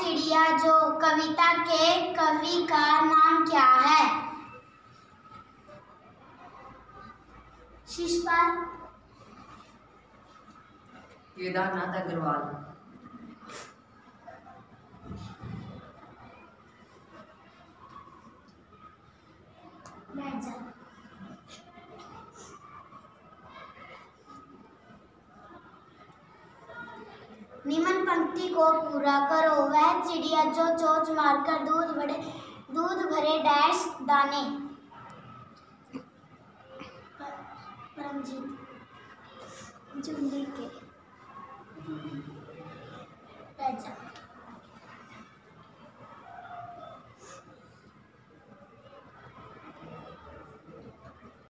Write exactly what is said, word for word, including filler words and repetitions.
चिड़िया जो कविता के कवि का नाम क्या है? शिशुपाल। केदारनाथ अग्रवाल। निम्न पंक्ति को पूरा करो। वह चिड़िया जो चोंच मारकर दूध भरे दूध भरे डैश दाने। परमजीत। जूली के